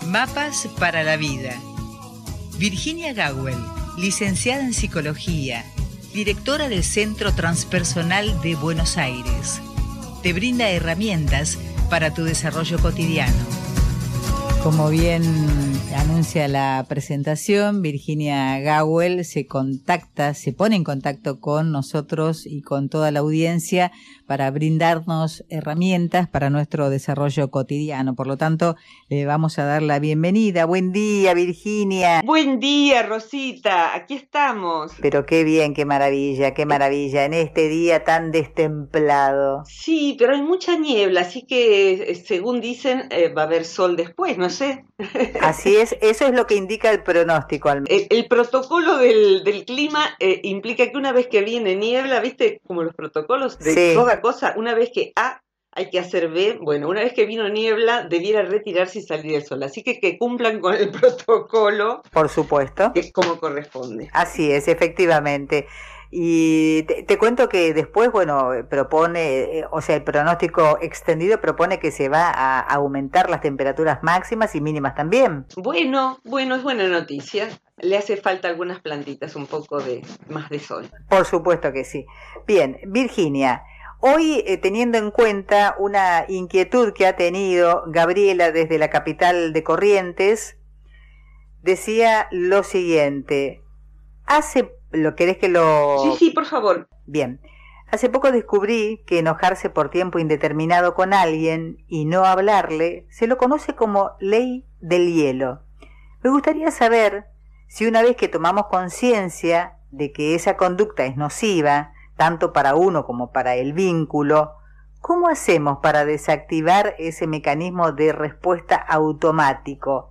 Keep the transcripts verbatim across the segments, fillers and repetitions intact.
Mapas para la vida. Virginia Gawel, licenciada en Psicología, directora del Centro Transpersonal de Buenos Aires, te brinda herramientas para tu desarrollo cotidiano. Como bien anuncia la presentación, Virginia Gawel se contacta, se pone en contacto con nosotros y con toda la audiencia para brindarnos herramientas para nuestro desarrollo cotidiano. Por lo tanto, le vamos a dar la bienvenida. Buen día, Virginia. Buen día, Rosita. Aquí estamos. Pero qué bien, qué maravilla, qué maravilla, en este día tan destemplado. Sí, pero hay mucha niebla, así que, según dicen, eh, va a haber sol después, no sé. Así es, eso es lo que indica el pronóstico. Al... El, el protocolo del, del clima eh, implica que una vez que viene niebla, ¿viste? Como los protocolos de Sí. toda cosa, una vez que A hay que hacer B, bueno, una vez que vino niebla, debiera retirarse y salir el sol. Así que que cumplan con el protocolo. Por supuesto. Que es como corresponde. Así es, efectivamente. Y te, te cuento que después, bueno, propone, o sea, el pronóstico extendido propone que se va a aumentar las temperaturas máximas y mínimas también. Bueno, bueno, es buena noticia. Le hace falta a algunas plantitas un poco de más de sol. Por supuesto que sí. Bien, Virginia, hoy eh, teniendo en cuenta una inquietud que ha tenido Gabriela desde la capital de Corrientes, decía lo siguiente. Hace, ¿lo querés que lo...? Sí, sí, por favor. Bien. Hace poco descubrí que enojarse por tiempo indeterminado con alguien y no hablarle se lo conoce como ley del hielo. Me gustaría saber si una vez que tomamos conciencia de que esa conducta es nociva, tanto para uno como para el vínculo, ¿cómo hacemos para desactivar ese mecanismo de respuesta automático?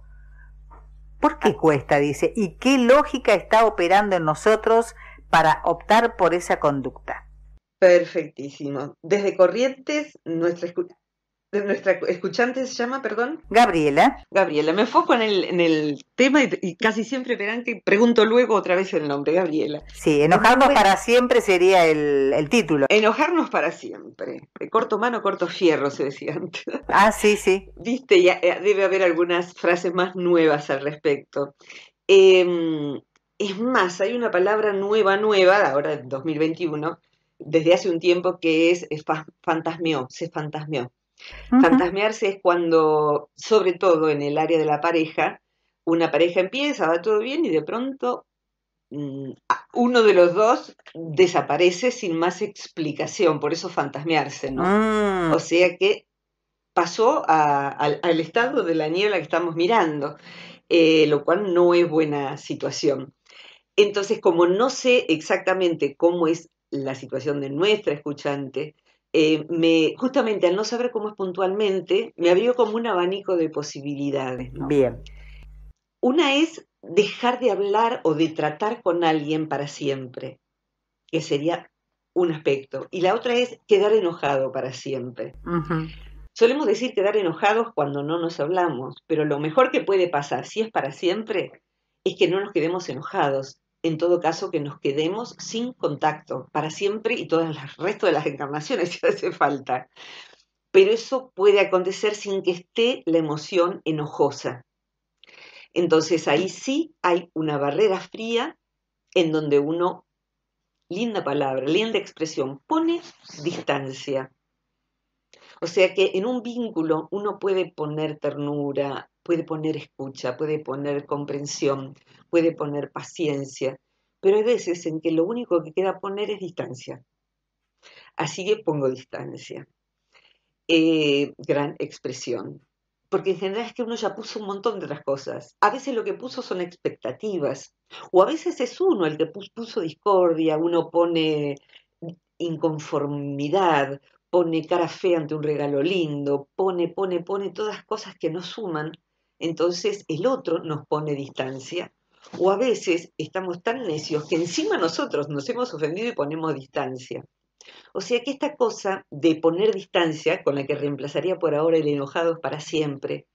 ¿Por qué cuesta? Dice, ¿y qué lógica está operando en nosotros para optar por esa conducta? Perfectísimo. Desde Corrientes, nuestra, escu nuestra escuchante se llama, perdón. Gabriela. Gabriela, me enfoco en el, en el tema y, y casi siempre verán que pregunto luego otra vez el nombre, Gabriela. Sí, enojarnos Entonces, para siempre sería el, el título. Enojarnos para siempre. Corto mano, corto fierro, se decía antes. Ah, sí, sí. Viste, ya debe haber algunas frases más nuevas al respecto. Eh, es más, hay una palabra nueva, nueva, ahora en dos mil veintiuno, desde hace un tiempo, que es, es fantasmeó, se fantasmeó. Uh-huh. Fantasmearse es cuando, sobre todo en el área de la pareja, una pareja empieza, va todo bien y de pronto mmm, uno de los dos desaparece sin más explicación, por eso fantasmearse, ¿no? Uh-huh. O sea que pasó a, a, al estado de la niebla que estamos mirando, eh, lo cual no es buena situación. Entonces, como no sé exactamente cómo es la situación de nuestra escuchante, eh, me, justamente al no saber cómo es puntualmente, me abrió como un abanico de posibilidades, ¿no? Bien. Una es dejar de hablar o de tratar con alguien para siempre, que sería un aspecto. Y la otra es quedar enojado para siempre. Uh-huh. Solemos decir quedar enojados cuando no nos hablamos, pero lo mejor que puede pasar, si es para siempre, es que no nos quedemos enojados. En todo caso, que nos quedemos sin contacto para siempre y todo el resto de las encarnaciones si hace falta. Pero eso puede acontecer sin que esté la emoción enojosa. Entonces ahí sí hay una barrera fría en donde uno, linda palabra, linda expresión, pone distancia. O sea que en un vínculo uno puede poner ternura, puede poner escucha, puede poner comprensión, puede poner paciencia, pero hay veces en que lo único que queda poner es distancia. Así que pongo distancia. Eh, gran expresión. Porque en general es que uno ya puso un montón de otras cosas. A veces lo que puso son expectativas, o a veces es uno el que puso discordia, uno pone inconformidad, pone cara fea ante un regalo lindo, pone, pone, pone todas cosas que no suman, entonces el otro nos pone distancia. O a veces estamos tan necios que encima nosotros nos hemos ofendido y ponemos distancia. O sea que esta cosa de poner distancia, con la que reemplazaría por ahora el enojados para siempre,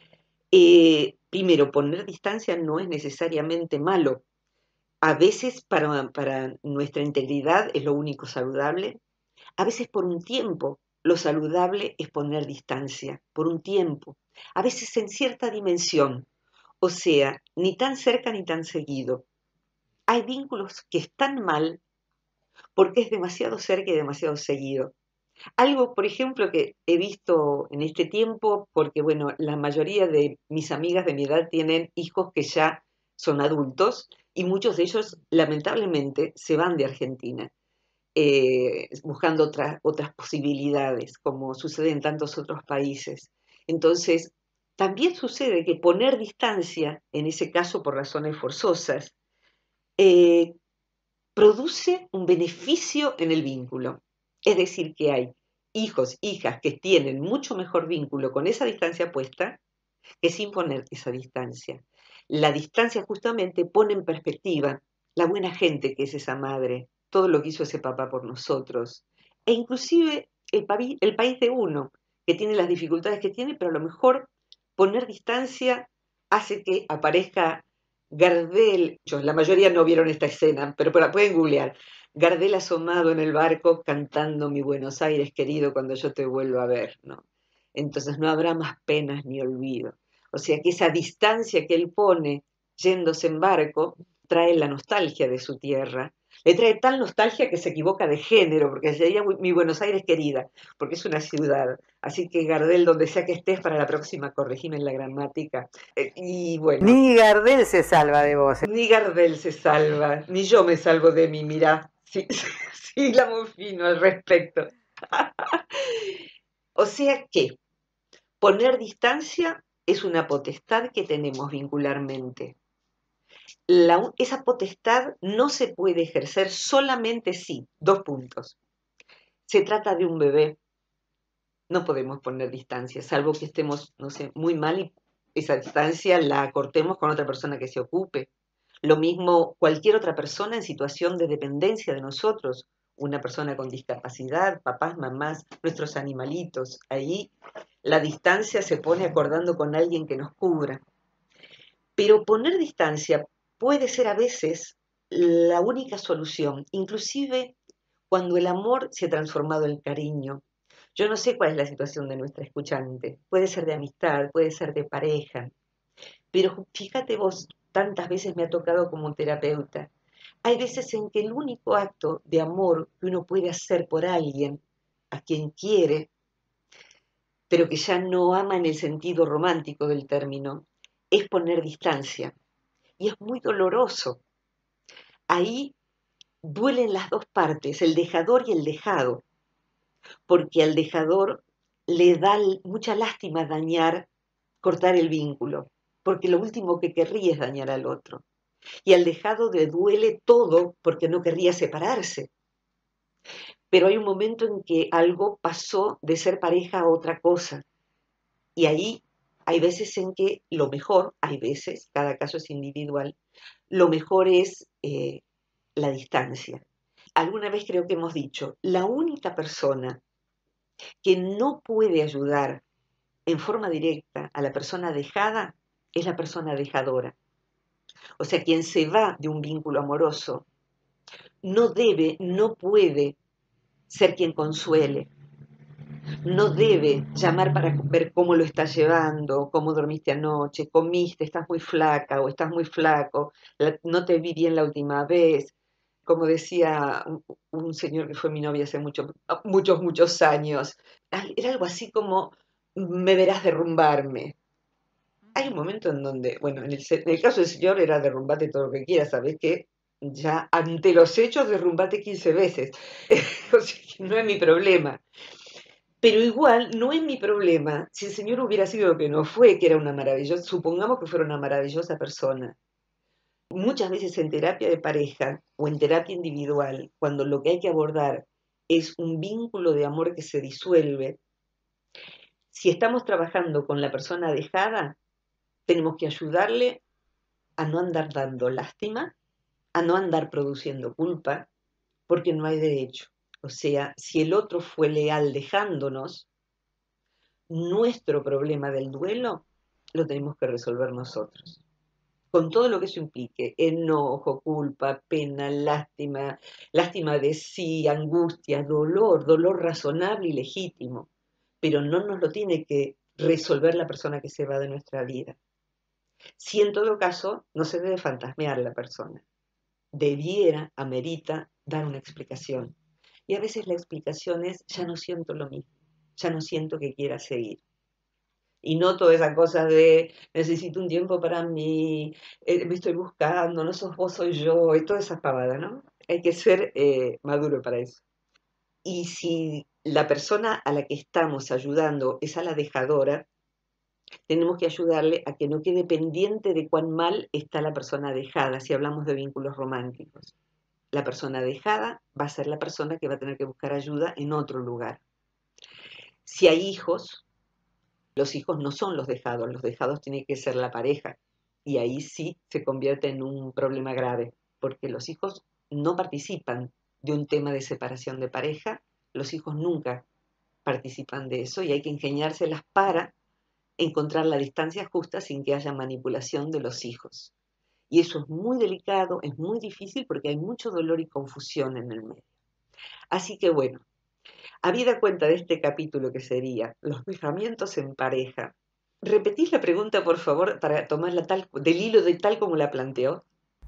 eh, primero, poner distancia no es necesariamente malo. A veces para, para nuestra integridad es lo único saludable. A veces por un tiempo lo saludable es poner distancia, por un tiempo. a veces en cierta dimensión, o sea, ni tan cerca ni tan seguido. Hay vínculos que están mal porque es demasiado cerca y demasiado seguido. Algo, por ejemplo, que he visto en este tiempo, porque bueno, la mayoría de mis amigas de mi edad tienen hijos que ya son adultos y muchos de ellos lamentablemente se van de Argentina, eh, buscando otras, otras posibilidades, como sucede en tantos otros países. Entonces, también sucede que poner distancia, en ese caso por razones forzosas, eh, produce un beneficio en el vínculo. Es decir, que hay hijos, hijas que tienen mucho mejor vínculo con esa distancia puesta que sin poner esa distancia. La distancia justamente pone en perspectiva la buena gente que es esa madre, todo lo que hizo ese papá por nosotros, e inclusive el, país, el país de uno, que tiene las dificultades que tiene, pero a lo mejor poner distancia hace que aparezca Gardel. Yo, la mayoría no vieron esta escena, pero la pueden googlear. Gardel asomado en el barco cantando Mi Buenos Aires querido cuando yo te vuelvo a ver, ¿no? Entonces no habrá más penas ni olvido. O sea que esa distancia que él pone yéndose en barco trae la nostalgia de su tierra. Le trae tal nostalgia que se equivoca de género, porque sería Mi Buenos Aires querida, porque es una ciudad. Así que Gardel, donde sea que estés, para la próxima corregime en la gramática. Eh, y bueno. Ni Gardel se salva de vos. Ni Gardel se salva, ni yo me salvo de mí, mirá. Sí, sí, la muy fino al respecto. O sea que poner distancia es una potestad que tenemos vincularmente. La, esa potestad no se puede ejercer solamente si, dos puntos. Se trata de un bebé, no podemos poner distancia, salvo que estemos, no sé, muy mal y esa distancia la cortemos con otra persona que se ocupe. Lo mismo cualquier otra persona en situación de dependencia de nosotros, una persona con discapacidad, papás, mamás, nuestros animalitos. Ahí la distancia se pone acordando con alguien que nos cubra. Pero poner distancia puede ser a veces la única solución, inclusive cuando el amor se ha transformado en cariño. Yo no sé cuál es la situación de nuestra escuchante. Puede ser de amistad, puede ser de pareja. Pero fíjate vos, tantas veces me ha tocado como terapeuta. Hay veces en que el único acto de amor que uno puede hacer por alguien, a quien quiere, pero que ya no ama en el sentido romántico del término, es poner distancia. Y es muy doloroso. Ahí duelen las dos partes, el dejador y el dejado, porque al dejador le da mucha lástima dañar, cortar el vínculo, porque lo último que querría es dañar al otro. Y al dejado le duele todo porque no querría separarse. Pero hay un momento en que algo pasó de ser pareja a otra cosa. Y ahí hay veces en que lo mejor, hay veces, cada caso es individual, lo mejor es eh, la distancia. Alguna vez creo que hemos dicho, la única persona que no puede ayudar en forma directa a la persona dejada es la persona dejadora. O sea, quien se va de un vínculo amoroso no debe, no puede ser quien consuele, no debe llamar para ver cómo lo estás llevando, cómo dormiste anoche, comiste, estás muy flaca o estás muy flaco, no te vi bien la última vez. Como decía un, un señor que fue mi novia hace mucho, muchos, muchos años, era algo así como, me verás derrumbarme. Hay un momento en donde, bueno, en el, en el caso del señor era derrumbate todo lo que quieras, ¿sabes qué? Ya ante los hechos derrumbate quince veces. O sea, que no es mi problema. Pero igual no es mi problema si el señor hubiera sido lo que no fue, que era una maravillosa, supongamos que fuera una maravillosa persona. Muchas veces en terapia de pareja o en terapia individual, cuando lo que hay que abordar es un vínculo de amor que se disuelve, si estamos trabajando con la persona dejada, tenemos que ayudarle a no andar dando lástima, a no andar produciendo culpa, porque no hay derecho. O sea, si el otro fue leal dejándonos, nuestro problema del duelo lo tenemos que resolver nosotros. Con todo lo que eso implique, enojo, culpa, pena, lástima, lástima de sí, angustia, dolor, dolor razonable y legítimo, pero no nos lo tiene que resolver la persona que se va de nuestra vida. Si en todo caso no se debe fantasmear la persona, debiera, amerita, dar una explicación. Y a veces la explicación es, ya no siento lo mismo, ya no siento que quiera seguir. Y no toda esa cosa de, necesito un tiempo para mí, eh, me estoy buscando, no sos vos, soy yo, y toda esa pavada, ¿no? Hay que ser eh, maduro para eso. Y si la persona a la que estamos ayudando es a la dejadora, tenemos que ayudarle a que no quede pendiente de cuán mal está la persona dejada, si hablamos de vínculos románticos. La persona dejada va a ser la persona que va a tener que buscar ayuda en otro lugar. Si hay hijos, los hijos no son los dejados, los dejados tienen que ser la pareja. Y ahí sí se convierte en un problema grave, porque los hijos no participan de un tema de separación de pareja, los hijos nunca participan de eso y hay que ingeniárselas para encontrar la distancia justa sin que haya manipulación de los hijos. Y eso es muy delicado, es muy difícil porque hay mucho dolor y confusión en el medio. Así que bueno, habida cuenta de este capítulo que sería los dejamientos en pareja, ¿repetís la pregunta, por favor, para tomarla tal, del hilo de tal como la planteó?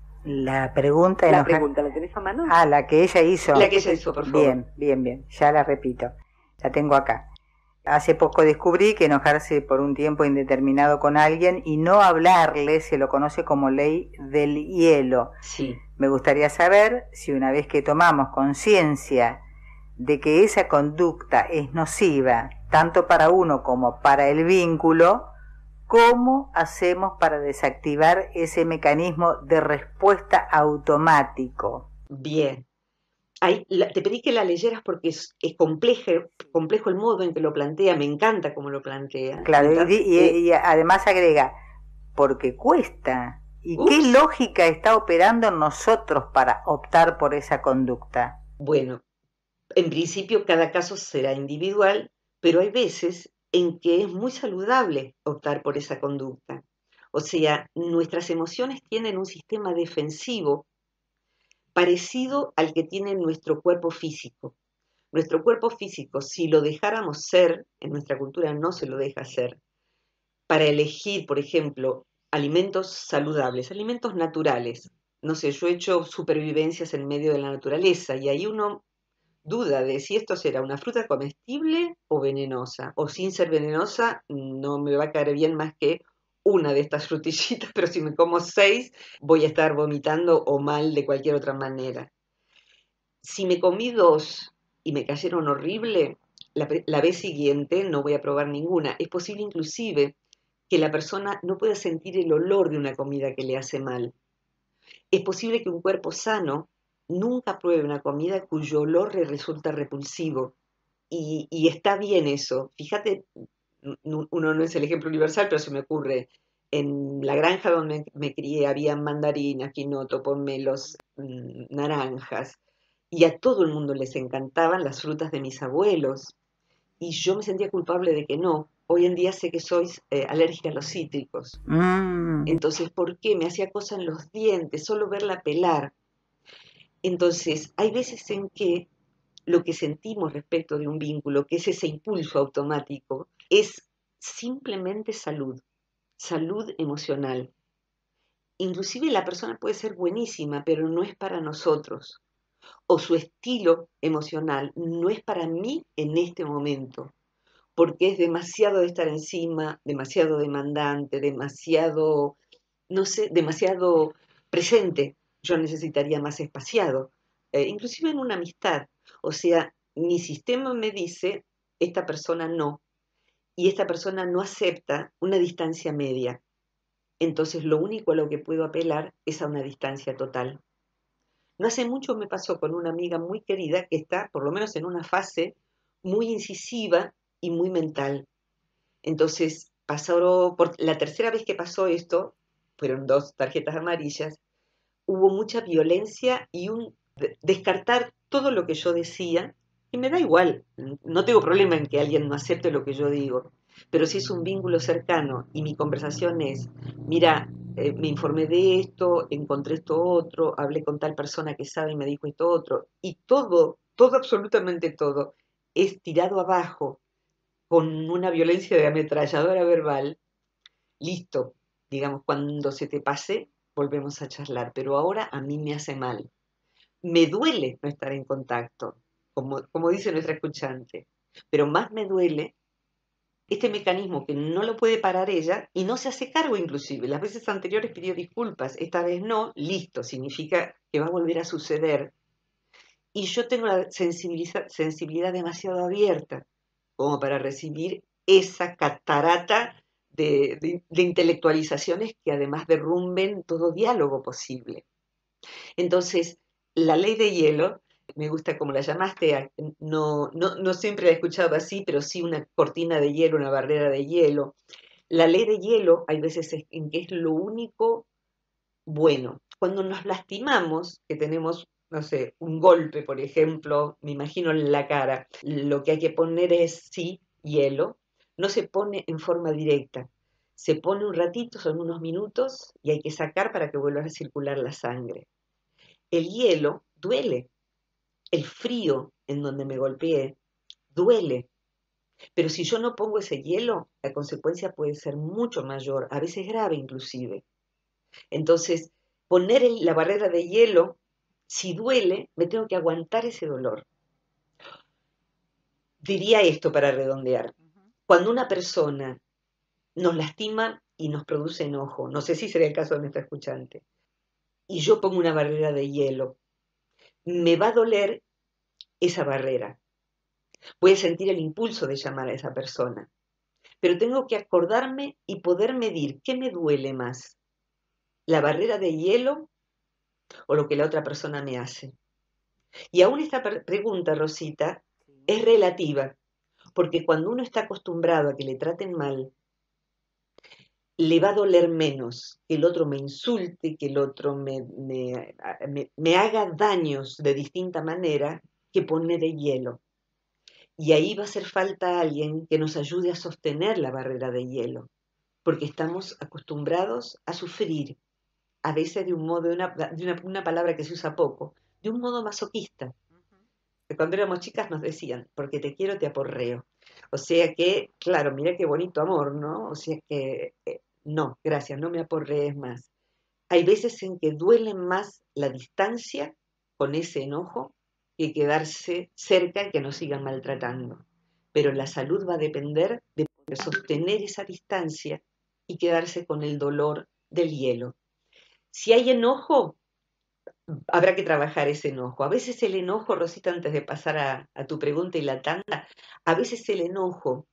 La pregunta... La enoja... pregunta, ¿la tenés a mano? Ah, la que ella hizo. La que ella hizo, por favor. Bien, bien, bien, ya la repito. La tengo acá. Hace poco descubrí que enojarse por un tiempo indeterminado con alguien y no hablarle se lo conoce como ley del hielo. Sí. Me gustaría saber si una vez que tomamos conciencia de que esa conducta es nociva, tanto para uno como para el vínculo, ¿cómo hacemos para desactivar ese mecanismo de respuesta automático? Bien. Ahí, la, te pedí que la leyeras porque es, es complejo, complejo el modo en que lo plantea, me encanta cómo lo plantea. Claro, y, y, eh, y además agrega, porque cuesta. ¿Y ups. qué lógica está operando en nosotros para optar por esa conducta? Bueno, en principio cada caso será individual, pero hay veces en que es muy saludable optar por esa conducta. O sea, nuestras emociones tienen un sistema defensivo parecido al que tiene nuestro cuerpo físico. Nuestro cuerpo físico, si lo dejáramos ser, en nuestra cultura no se lo deja ser, para elegir, por ejemplo, alimentos saludables, alimentos naturales. No sé, yo he hecho supervivencias en medio de la naturaleza y ahí uno duda de si esto será una fruta comestible o venenosa, o sin ser venenosa no me va a caer bien más que una de estas frutillitas, pero si me como seis voy a estar vomitando o mal de cualquier otra manera. Si me comí dos y me cayeron horrible, la, la vez siguiente no voy a probar ninguna. Es posible inclusive que la persona no pueda sentir el olor de una comida que le hace mal. Es posible que un cuerpo sano nunca pruebe una comida cuyo olor le resulta repulsivo. Y, y está bien eso. Fíjate, uno no es el ejemplo universal, pero se me ocurre, en la granja donde me crié había mandarinas, quinoto, pomelos, mmm, naranjas, y a todo el mundo les encantaban las frutas de mis abuelos. Y yo me sentía culpable de que no. Hoy en día sé que soy eh, alérgica a los cítricos. Mm. Entonces, ¿por qué? Me hacía cosa en los dientes, solo verla pelar. Entonces, hay veces en que lo que sentimos respecto de un vínculo, que es ese impulso automático, es simplemente salud, salud emocional. Inclusive la persona puede ser buenísima, pero no es para nosotros. O su estilo emocional no es para mí en este momento, porque es demasiado de estar encima, demasiado demandante, demasiado, no sé, demasiado presente. Yo necesitaría más espaciado, eh, inclusive en una amistad. O sea, mi sistema me dice, esta persona no, y esta persona no acepta una distancia media. Entonces lo único a lo que puedo apelar es a una distancia total. No hace mucho me pasó con una amiga muy querida que está, por lo menos en una fase muy incisiva y muy mental. Entonces, pasó, por la tercera vez que pasó esto, fueron dos tarjetas amarillas, hubo mucha violencia y un descartar todo lo que yo decía, y me da igual, no tengo problema en que alguien no acepte lo que yo digo, pero si es un vínculo cercano y mi conversación es, mira, eh, me informé de esto, encontré esto otro, hablé con tal persona que sabe y me dijo esto otro, y todo, todo, absolutamente todo, es tirado abajo con una violencia de ametralladora verbal, listo, digamos, cuando se te pase, volvemos a charlar, pero ahora a mí me hace mal. Me duele no estar en contacto, como, como dice nuestra escuchante, pero más me duele este mecanismo que no lo puede parar ella y no se hace cargo inclusive. Las veces anteriores pidió disculpas, esta vez no, listo, significa que va a volver a suceder. Y yo tengo la sensibilidad demasiado abierta como para recibir esa catarata de, de, de intelectualizaciones que además derrumben todo diálogo posible. Entonces, la ley de hielo, me gusta como la llamaste, no, no, no siempre la he escuchado así, pero sí una cortina de hielo, una barrera de hielo. La ley de hielo hay veces en que es lo único bueno. Cuando nos lastimamos, que tenemos, no sé, un golpe, por ejemplo, me imagino en la cara, lo que hay que poner es, sí, hielo, no se pone en forma directa. Se pone un ratito, son unos minutos, y hay que sacar para que vuelva a circular la sangre. El hielo duele, el frío en donde me golpeé duele, pero si yo no pongo ese hielo, la consecuencia puede ser mucho mayor, a veces grave inclusive. Entonces, poner la barrera de hielo, si duele, me tengo que aguantar ese dolor. Diría esto para redondear. Cuando una persona nos lastima y nos produce enojo, no sé si sería el caso de nuestra escuchante, y yo pongo una barrera de hielo, me va a doler esa barrera. Voy a sentir el impulso de llamar a esa persona, pero tengo que acordarme y poder medir qué me duele más, la barrera de hielo o lo que la otra persona me hace. Y aún esta pregunta, Rosita, es relativa, porque cuando uno está acostumbrado a que le traten mal, le va a doler menos que el otro me insulte, que el otro me, me, me, me haga daños de distinta manera que poner el hielo. Y ahí va a hacer falta alguien que nos ayude a sostener la barrera de hielo, porque estamos acostumbrados a sufrir, a veces de un modo, de una, de una, una palabra que se usa poco, de un modo masoquista. Que cuando éramos chicas nos decían, porque te quiero te aporreo. O sea que, claro, mira qué bonito amor, ¿no? O sea que, eh, no, gracias, no me aporrees más. Hay veces en que duele más la distancia con ese enojo que quedarse cerca y que nos sigan maltratando. Pero la salud va a depender de sostener esa distancia y quedarse con el dolor del hielo. Si hay enojo, habrá que trabajar ese enojo. A veces el enojo, Rosita, antes de pasar a, a tu pregunta y la tanda, a veces el enojo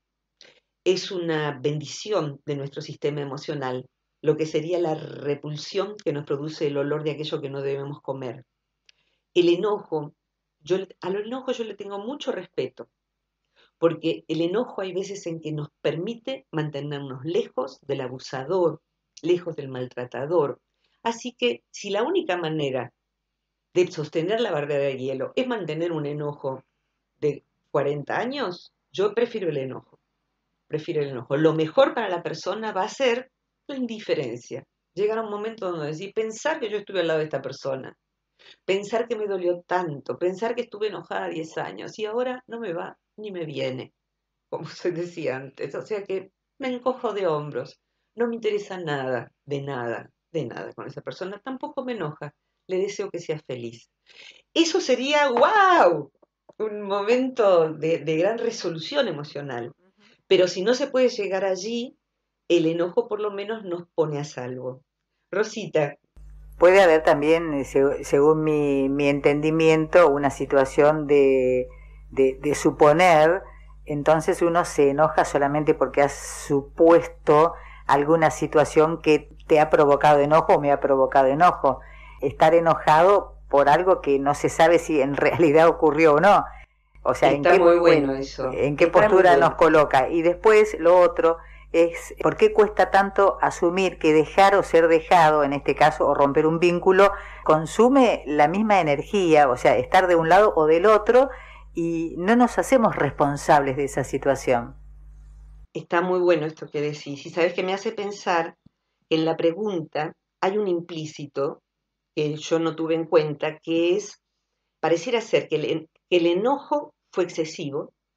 es una bendición de nuestro sistema emocional, lo que sería la repulsión que nos produce el olor de aquello que no debemos comer. El enojo, yo, al enojo yo le tengo mucho respeto, porque el enojo hay veces en que nos permite mantenernos lejos del abusador, lejos del maltratador. Así que si la única manera de sostener la barrera de hielo es mantener un enojo de cuarenta años, yo prefiero el enojo. Prefiero el enojo. Lo mejor para la persona va a ser la indiferencia. Llegar a un momento donde decir, pensar que yo estuve al lado de esta persona, pensar que me dolió tanto, pensar que estuve enojada diez años y ahora no me va ni me viene, como se decía antes. O sea que me encojo de hombros. No me interesa nada, de nada, de nada con esa persona. Tampoco me enoja. Le deseo que sea feliz. Eso sería, wow, un momento de, de gran resolución emocional. Pero si no se puede llegar allí, el enojo por lo menos nos pone a salvo. Rosita. Puede haber también, según mi, mi entendimiento, una situación de, de, de suponer, entonces uno se enoja solamente porque has supuesto alguna situación que te ha provocado enojo o me ha provocado enojo. Estar enojado por algo que no se sabe si en realidad ocurrió o no. O sea, Está en qué, muy bueno eso. en qué Está postura bueno. nos coloca. Y después lo otro es, ¿por qué cuesta tanto asumir que dejar o ser dejado, en este caso, o romper un vínculo, consume la misma energía, o sea, estar de un lado o del otro, y no nos hacemos responsables de esa situación? Está muy bueno esto que decís. Y sabes que me hace pensar que en la pregunta hay un implícito que yo no tuve en cuenta, que es, pareciera ser que el, que el enojo fue excesivo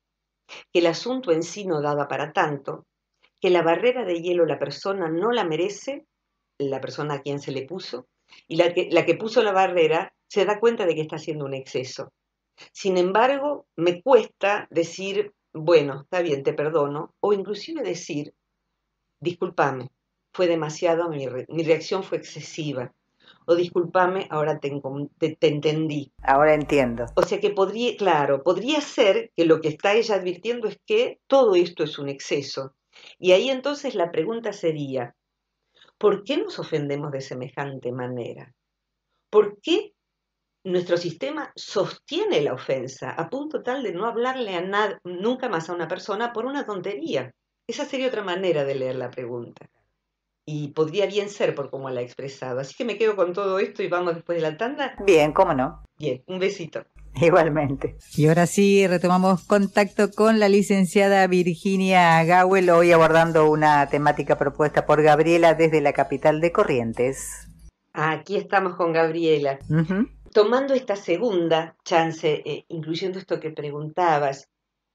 que el asunto en sí no daba para tanto, que la barrera de hielo la persona no la merece, la persona a quien se le puso, y la que, la que puso la barrera se da cuenta de que está haciendo un exceso. Sin embargo, me cuesta decir, bueno, está bien, te perdono, o inclusive decir, discúlpame, fue demasiado, mi, re mi reacción fue excesiva, o discúlpame, ahora te, te, te entendí. Ahora entiendo. O sea que podría, claro, podría ser que lo que está ella advirtiendo es que todo esto es un exceso. Y ahí entonces la pregunta sería, ¿por qué nos ofendemos de semejante manera? ¿Por qué nuestro sistema sostiene la ofensa a punto tal de no hablarle a nada, nunca más a una persona por una tontería? Esa sería otra manera de leer la pregunta. Y podría bien ser por cómo la ha expresado. Así que me quedo con todo esto y vamos después de la tanda. Bien, cómo no. Bien, un besito. Igualmente. Y ahora sí, retomamos contacto con la licenciada Virginia Gawel, hoy abordando una temática propuesta por Gabriela desde la capital de Corrientes. Aquí estamos con Gabriela. Uh-huh. Tomando esta segunda chance, eh, incluyendo esto que preguntabas,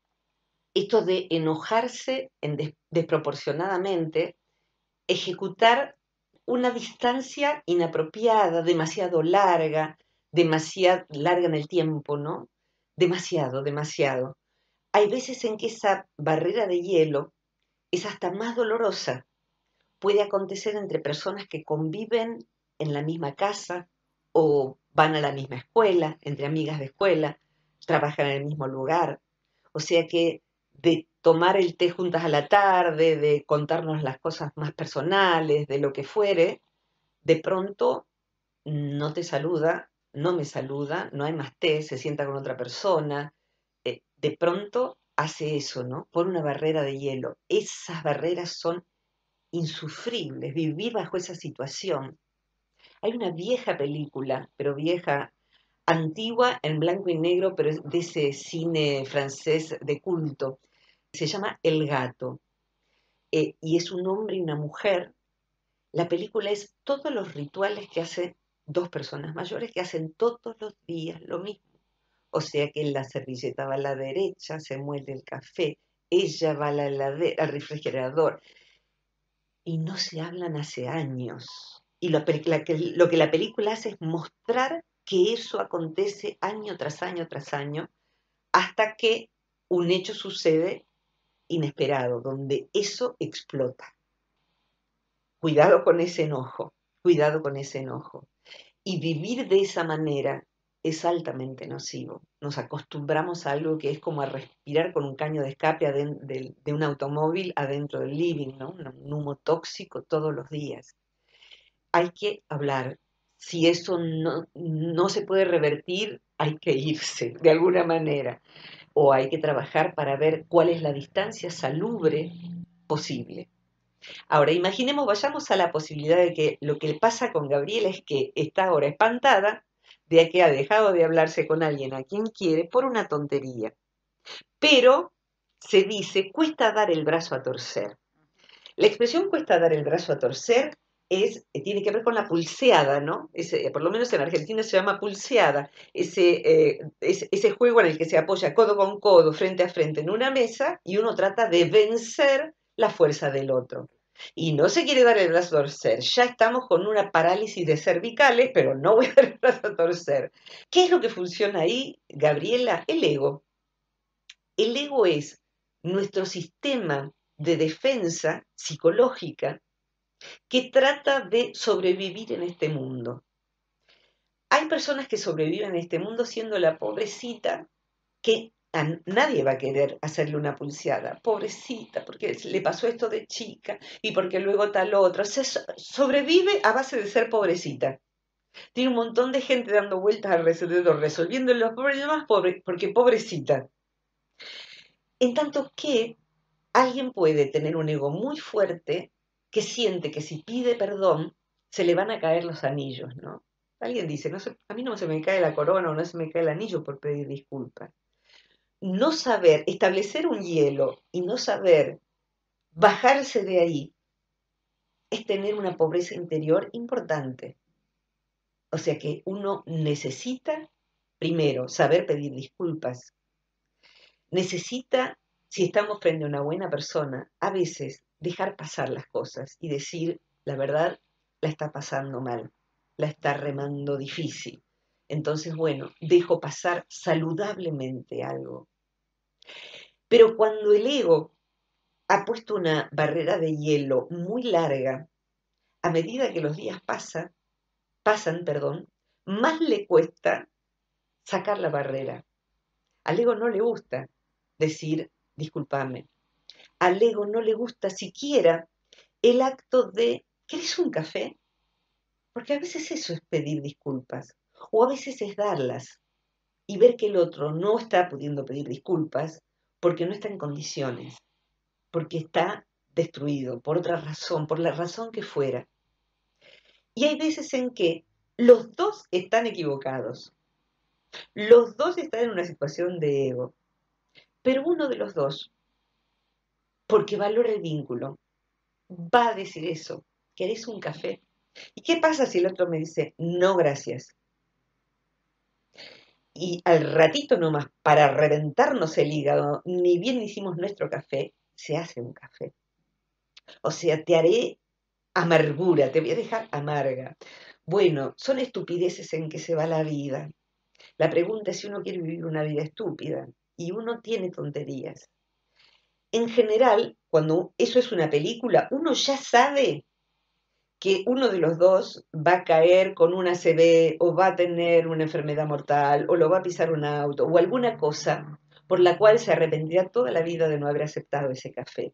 esto de enojarse en des desproporcionadamente, ejecutar una distancia inapropiada, demasiado larga, demasiado larga en el tiempo, ¿no? Demasiado, demasiado. Hay veces en que esa barrera de hielo es hasta más dolorosa. Puede acontecer entre personas que conviven en la misma casa o van a la misma escuela, entre amigas de escuela, trabajan en el mismo lugar. O sea que de tomar el té juntas a la tarde, de contarnos las cosas más personales, de lo que fuere, de pronto no te saluda, no me saluda, no hay más té, se sienta con otra persona, eh, de pronto hace eso, ¿no? Por una barrera de hielo. Esas barreras son insufribles, vivir bajo esa situación. Hay una vieja película, pero vieja, antigua, en blanco y negro, pero es de ese cine francés de culto. Se llama El gato, eh, y es un hombre y una mujer. La película es todos los rituales que hacen dos personas mayores que hacen todos los días lo mismo. O sea que la servilleta va a la derecha, se muele el café, ella va a la heladera, al refrigerador, y no se hablan hace años. Y lo, la, lo que la película hace es mostrar que eso acontece año tras año tras año, hasta que un hecho sucede inesperado, donde eso explota. Cuidado con ese enojo, cuidado con ese enojo. Y vivir de esa manera es altamente nocivo. Nos acostumbramos a algo que es como a respirar con un caño de escape de, de un automóvil adentro del living, ¿no? Un humo tóxico todos los días. Hay que hablar. Si eso no, no se puede revertir, hay que irse de alguna manera. O hay que trabajar para ver cuál es la distancia salubre posible. Ahora, imaginemos, vayamos a la posibilidad de que lo que le pasa con Gabriela es que está ahora espantada de que ha dejado de hablarse con alguien a quien quiere por una tontería. Pero se dice, cuesta dar el brazo a torcer. La expresión cuesta dar el brazo a torcer es, tiene que ver con la pulseada, ¿no? Ese, por lo menos en Argentina se llama pulseada, ese, eh, ese, ese juego en el que se apoya codo con codo, frente a frente en una mesa y uno trata de vencer la fuerza del otro. Y no se quiere dar el brazo a torcer, ya estamos con una parálisis de cervicales, pero no voy a dar el brazo a torcer. ¿Qué es lo que funciona ahí, Gabriela? El ego. El ego es nuestro sistema de defensa psicológica que trata de sobrevivir en este mundo. Hay personas que sobreviven en este mundo siendo la pobrecita que a nadie va a querer hacerle una pulseada. Pobrecita, porque le pasó esto de chica y porque luego tal otro. Se sobrevive a base de ser pobrecita. Tiene un montón de gente dando vueltas alrededor, resolviendo los problemas pobre, porque pobrecita. En tanto que alguien puede tener un ego muy fuerte que siente que si pide perdón se le van a caer los anillos, ¿no? Alguien dice, no se, a mí no se me cae la corona o no se me cae el anillo por pedir disculpas. No saber, establecer un hielo y no saber bajarse de ahí es tener una pobreza interior importante. O sea que uno necesita, primero, saber pedir disculpas. Necesita si estamos frente a una buena persona, a veces dejar pasar las cosas y decir, la verdad, la está pasando mal, la está remando difícil. Entonces, bueno, dejo pasar saludablemente algo. Pero cuando el ego ha puesto una barrera de hielo muy larga, a medida que los días pasan, pasan, perdón, más le cuesta sacar la barrera. Al ego no le gusta decir, discúlpame. Al ego no le gusta siquiera el acto de, ¿querés un café? Porque a veces eso es pedir disculpas, o a veces es darlas, y ver que el otro no está pudiendo pedir disculpas porque no está en condiciones, porque está destruido, por otra razón, por la razón que fuera. Y hay veces en que los dos están equivocados, los dos están en una situación de ego, pero uno de los dos, porque valora el vínculo, va a decir eso, ¿querés un café? ¿Y qué pasa si el otro me dice, no, gracias? Y al ratito nomás, para reventarnos el hígado, ni bien hicimos nuestro café, se hace un café. O sea, te haré amargura, te voy a dejar amarga. Bueno, son estupideces en que se va la vida. La pregunta es si uno quiere vivir una vida estúpida, y uno tiene tonterías. En general, cuando eso es una película, uno ya sabe que uno de los dos va a caer con una A C V o va a tener una enfermedad mortal o lo va a pisar un auto o alguna cosa por la cual se arrepentirá toda la vida de no haber aceptado ese café.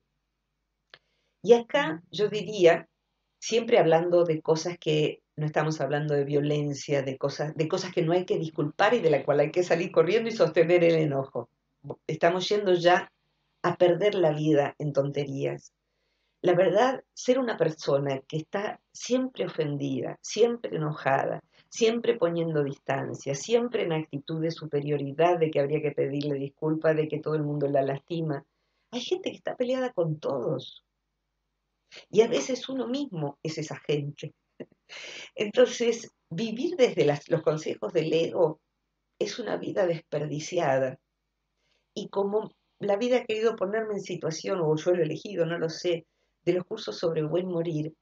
Y acá yo diría, siempre hablando de cosas que no estamos hablando de violencia, de cosas, de cosas que no hay que disculpar y de la cual hay que salir corriendo y sostener el enojo. Estamos yendo ya a perder la vida en tonterías. La verdad, ser una persona que está siempre ofendida, siempre enojada, siempre poniendo distancia, siempre en actitud de superioridad, de que habría que pedirle disculpas, de que todo el mundo la lastima. Hay gente que está peleada con todos. Y a veces uno mismo es esa gente. Entonces, vivir desde las, los consejos del ego es una vida desperdiciada. Y como la vida ha querido ponerme en situación, o yo lo he elegido, no lo sé, de los cursos sobre buen morir,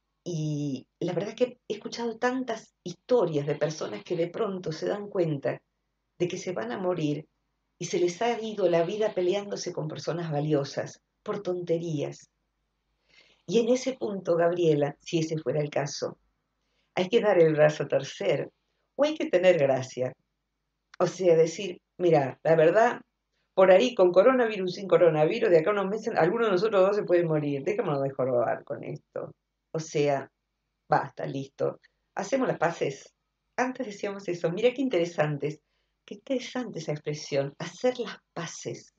y la verdad es que he escuchado tantas historias de personas que de pronto se dan cuenta de que se van a morir y se les ha ido la vida peleándose con personas valiosas por tonterías. Y en ese punto, Gabriela, si ese fuera el caso, hay que dar el brazo a torcer o hay que tener gracia. O sea, decir, mira, la verdad, por ahí con coronavirus, sin coronavirus, de acá a unos meses, alguno de nosotros dos se puede morir. Déjamonos de jorobar con esto. O sea, basta, listo. Hacemos las paces. Antes decíamos eso. Mira qué interesantes. Qué interesante esa expresión. Hacer las paces.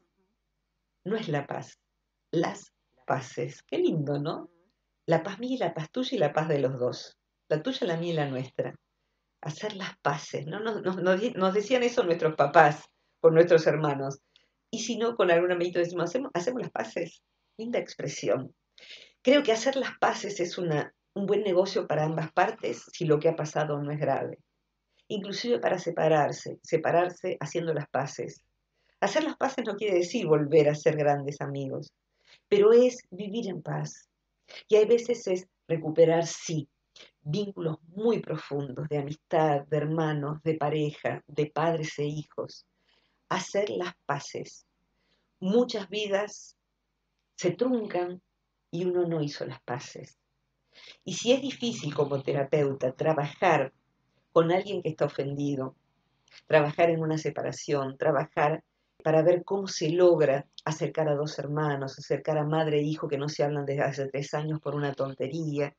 No es la paz. Las paces. Qué lindo, ¿no? La paz mía y la paz tuya y la paz de los dos. La tuya, la mía y la nuestra. Hacer las paces, ¿no? Nos, nos, nos decían eso nuestros papás con nuestros hermanos. Y si no, con algún amiguito decimos, hacemos, hacemos las paces. Linda expresión. Creo que hacer las paces es una, un buen negocio para ambas partes si lo que ha pasado no es grave. Inclusive para separarse, separarse haciendo las paces. Hacer las paces no quiere decir volver a ser grandes amigos, pero es vivir en paz. Y hay veces es recuperar, sí, vínculos muy profundos de amistad, de hermanos, de pareja, de padres e hijos. Hacer las paces. Muchas vidas se truncan y uno no hizo las paces. Y si es difícil como terapeuta trabajar con alguien que está ofendido, trabajar en una separación, trabajar para ver cómo se logra acercar a dos hermanos, acercar a madre e hijo que no se hablan desde hace tres años por una tontería,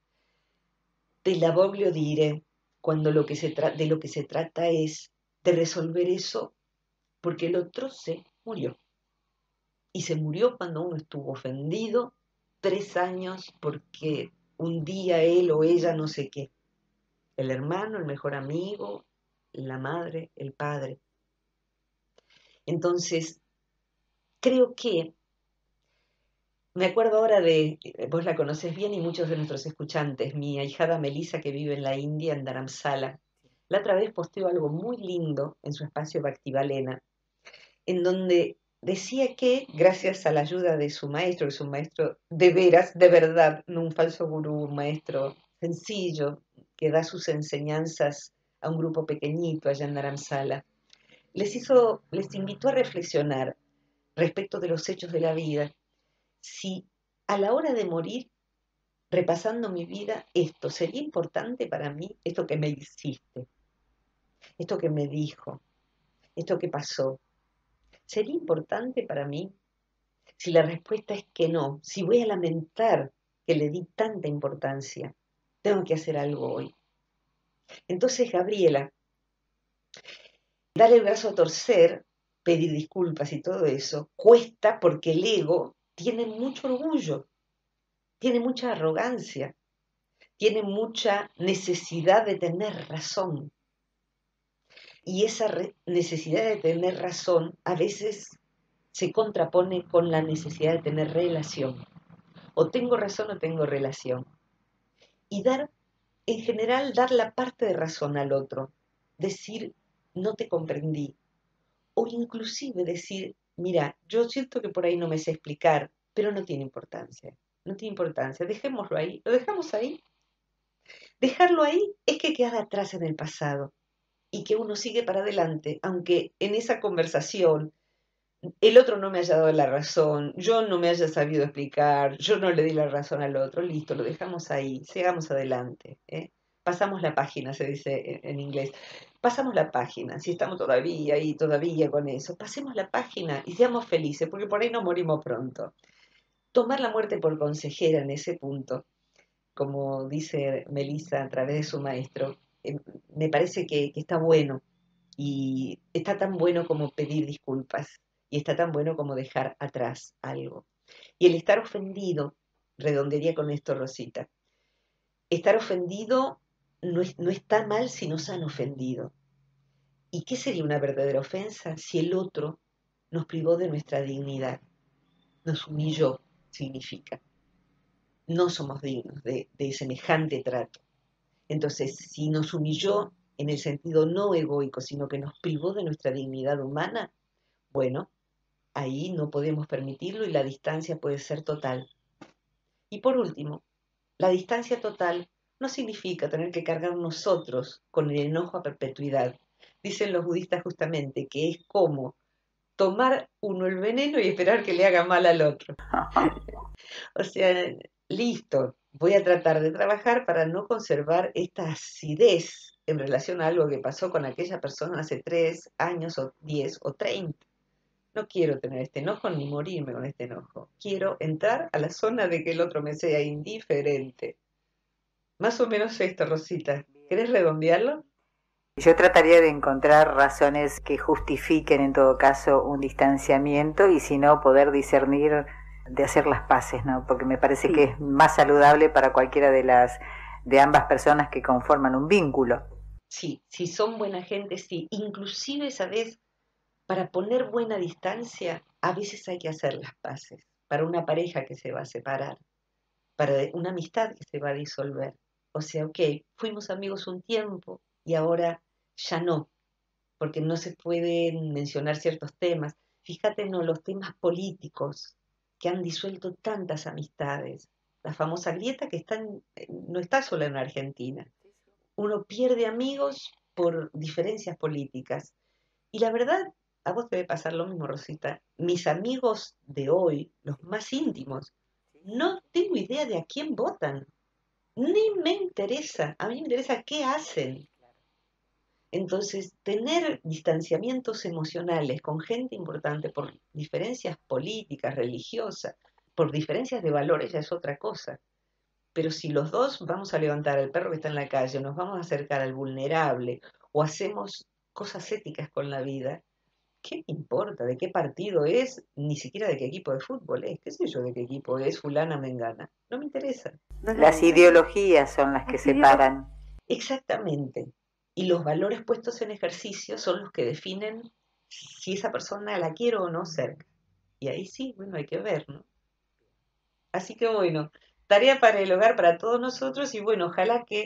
te la voglio dire cuando lo que se tra- de lo que se trata es de resolver eso porque el otro se murió. Y se murió cuando uno estuvo ofendido tres años porque un día él o ella no sé qué. El hermano, el mejor amigo, la madre, el padre. Entonces, creo que, me acuerdo ahora de, vos la conocés bien y muchos de nuestros escuchantes, mi ahijada Melissa que vive en la India, en Dharamsala, la otra vez posteó algo muy lindo en su espacio Bhaktivalena, en donde decía que gracias a la ayuda de su maestro, que es un maestro de veras, de verdad, no un falso gurú, un maestro sencillo, que da sus enseñanzas a un grupo pequeñito allá en Dharamsala, les hizo, les invitó a reflexionar respecto de los hechos de la vida, si a la hora de morir, repasando mi vida, esto sería importante para mí, esto que me hiciste, esto que me dijo, esto que pasó, ¿sería importante para mí? Si la respuesta es que no, si voy a lamentar que le di tanta importancia, tengo que hacer algo hoy. Entonces, Gabriela, dar el brazo a torcer, pedir disculpas y todo eso, cuesta porque el ego tiene mucho orgullo, tiene mucha arrogancia, tiene mucha necesidad de tener razón. Y esa necesidad de tener razón a veces se contrapone con la necesidad de tener relación. O tengo razón o tengo relación. Y dar, en general, dar la parte de razón al otro. Decir, no te comprendí. O inclusive decir, mira, yo siento que por ahí no me sé explicar, pero no tiene importancia. No tiene importancia. Dejémoslo ahí. ¿Lo dejamos ahí? Dejarlo ahí es que queda atrás en el pasado y que uno sigue para adelante, aunque en esa conversación el otro no me haya dado la razón, yo no me haya sabido explicar, yo no le di la razón al otro, listo, lo dejamos ahí, sigamos adelante. ¿eh? Pasamos la página, se dice en, en inglés. Pasamos la página, si estamos todavía ahí, todavía con eso, pasemos la página y seamos felices, porque por ahí no morimos pronto. Tomar la muerte por consejera en ese punto, como dice Melissa a través de su maestro, eh, me parece que, que está bueno y está tan bueno como pedir disculpas y está tan bueno como dejar atrás algo. Y el estar ofendido, redondearía con esto, Rosita, estar ofendido no, es, no está mal si nos han ofendido. ¿Y qué sería una verdadera ofensa si el otro nos privó de nuestra dignidad? Nos humilló, significa. No somos dignos de, de semejante trato. Entonces, si nos humilló en el sentido no egoico, sino que nos privó de nuestra dignidad humana, bueno, ahí no podemos permitirlo y la distancia puede ser total. Y por último, la distancia total no significa tener que cargar nosotros con el enojo a perpetuidad. Dicen los budistas justamente que es como tomar uno el veneno y esperar que le haga mal al otro. O sea, listo, voy a tratar de trabajar para no conservar esta acidez en relación a algo que pasó con aquella persona hace tres años o diez o treinta. No quiero tener este enojo ni morirme con este enojo. Quiero entrar a la zona de que el otro me sea indiferente. Más o menos esto, Rosita. ¿Querés redondearlo? Yo trataría de encontrar razones que justifiquen en todo caso un distanciamiento y si no poder discernir de hacer las paces, ¿no? Porque me parece sí. que es más saludable para cualquiera de las de ambas personas que conforman un vínculo. Sí, si son buena gente, sí. Inclusive, ¿sabes? Para poner buena distancia, a veces hay que hacer las paces. Para una pareja que se va a separar, para una amistad que se va a disolver. O sea, ok, fuimos amigos un tiempo y ahora ya no, porque no se pueden mencionar ciertos temas. Fíjate, no, los temas políticos que han disuelto tantas amistades. La famosa grieta que está en, no está solo en Argentina. Uno pierde amigos por diferencias políticas. Y la verdad, a vos te debe pasar lo mismo, Rosita. Mis amigos de hoy, los más íntimos, no tengo idea de a quién votan. Ni me interesa. A mí me interesa qué hacen. Entonces, tener distanciamientos emocionales con gente importante por diferencias políticas, religiosas, por diferencias de valores ya es otra cosa. Pero si los dos vamos a levantar al perro que está en la calle, o nos vamos a acercar al vulnerable, o hacemos cosas éticas con la vida, ¿qué me importa de qué partido es? Ni siquiera de qué equipo de fútbol es. ¿Qué sé yo de qué equipo es fulana mengana? No me interesa. No Las ideologías son las que las separan. Exactamente. Y los valores puestos en ejercicio son los que definen si esa persona la quiero o no cerca. Y ahí sí, bueno, hay que ver, ¿no? Así que bueno, tarea para el hogar para todos nosotros y bueno, ojalá que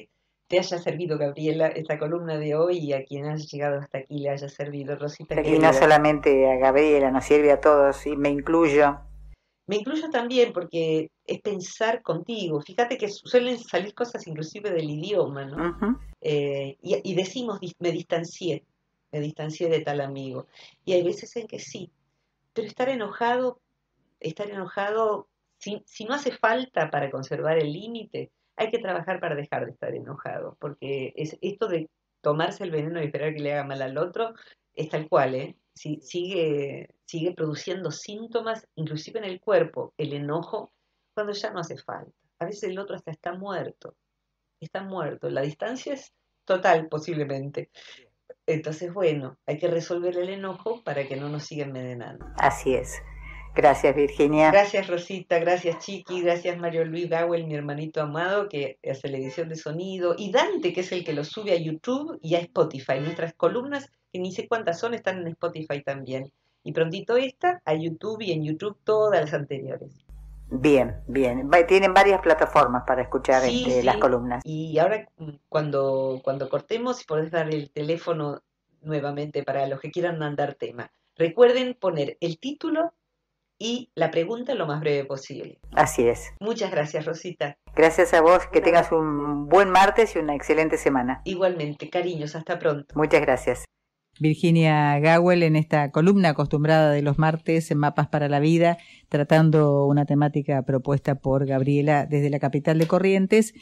te haya servido, Gabriela, esta columna de hoy, y a quien haya llegado hasta aquí le haya servido, Rosita. Y no solamente a Gabriela, nos sirve a todos, y me incluyo. Me incluyo también porque es pensar contigo. Fíjate que suelen salir cosas inclusive del idioma, ¿no? Uh-huh. Eh, y, y decimos, me distancié, me distancié de tal amigo. Y hay veces en que sí, pero estar enojado, estar enojado, si, si no hace falta para conservar el límite, hay que trabajar para dejar de estar enojado, porque es esto de tomarse el veneno y esperar que le haga mal al otro, es tal cual, ¿eh? Si, sigue, sigue produciendo síntomas, inclusive en el cuerpo, el enojo, cuando ya no hace falta. A veces el otro hasta está muerto, está muerto. La distancia es total, posiblemente. Entonces, bueno, hay que resolver el enojo para que no nos siga envenenando. Así es. Gracias, Virginia. Gracias, Rosita. Gracias, Chiqui. Gracias, Mario Luis Gawel, mi hermanito amado, que hace la edición de sonido. Y Dante, que es el que lo sube a YouTube y a Spotify. Nuestras columnas, que ni sé cuántas son, están en Spotify también. Y prontito esta a YouTube, y en YouTube todas las anteriores. Bien, bien. Tienen varias plataformas para escuchar sí, este, sí. las columnas. Y ahora, cuando, cuando cortemos, si podés dar el teléfono nuevamente para los que quieran mandar tema. Recuerden poner el título y la pregunta lo más breve posible. Así es. Muchas gracias, Rosita. Gracias a vos, que tengas un buen martes y una excelente semana. Igualmente, cariños, hasta pronto. Muchas gracias. Virginia Gawel en esta columna acostumbrada de los martes en Mapas para la Vida, tratando una temática propuesta por Gabriela desde la capital de Corrientes,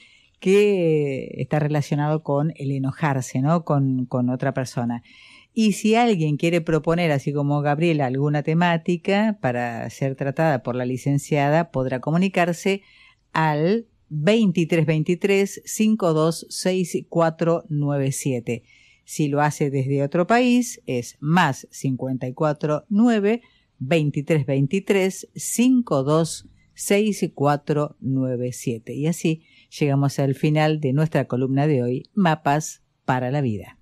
que está relacionado con el enojarse, ¿no? Con, con otra persona. Y si alguien quiere proponer, así como Gabriela, alguna temática para ser tratada por la licenciada, podrá comunicarse al veintitrés veintitrés, cincuenta y dos sesenta y cuatro noventa y siete. Si lo hace desde otro país, es más cincuenta y cuatro nueve, veintitrés veintitrés, cincuenta y dos sesenta y cuatro noventa y siete. Y así llegamos al final de nuestra columna de hoy, Mapas para la Vida.